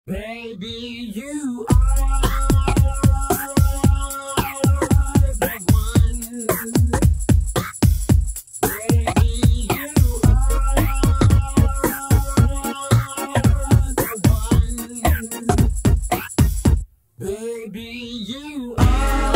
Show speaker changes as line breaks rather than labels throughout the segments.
Baby, you are the one. Baby, you are the one. Baby, you are.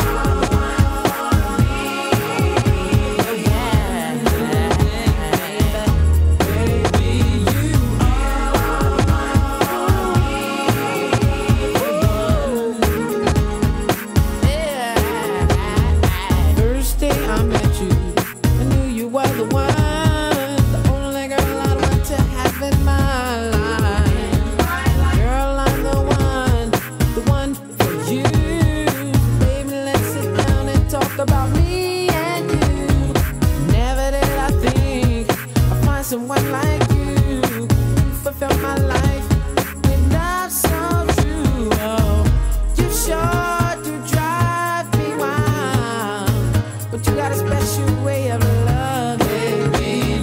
Someone like you fulfill my life with love so true. Oh, you sure do drive me wild, but you got a special way of love, baby.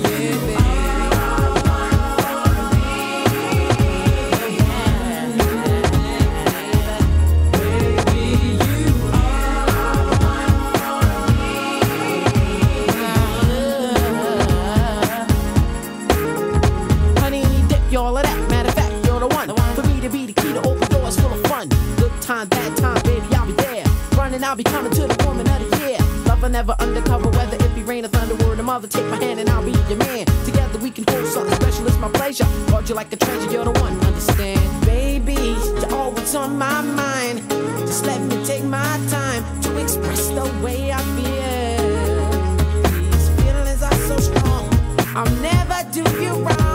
All of that, matter of fact, you're the one for me to be the key to open doors full of fun. Good time, bad time, baby, I'll be there. Running, I'll be coming to the woman of the year. Lover never undercover, whether it be rain or thunder, word or mother. Take my hand and I'll be your man. Together we can hold something special, it's my pleasure. Guard you like a treasure, you're the one, understand? Baby, you're always on my mind. Just let me take my time to express the way I feel. These feelings are so strong, I'll never do you wrong.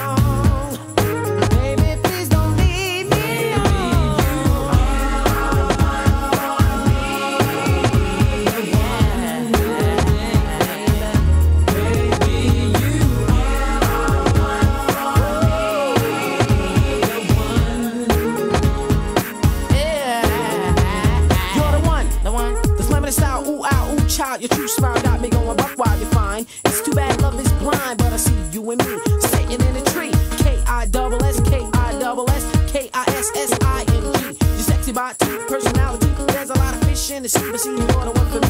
Child, your true smile got me going buck while you're fine. It's too bad love is blind, but I see you and me sitting in a tree. K-I-double-S, K-I-double-S, K-I-S-S-I-N-G. Your sexy body, personality. There's a lot of fish in the sea, but see, you're the one for me.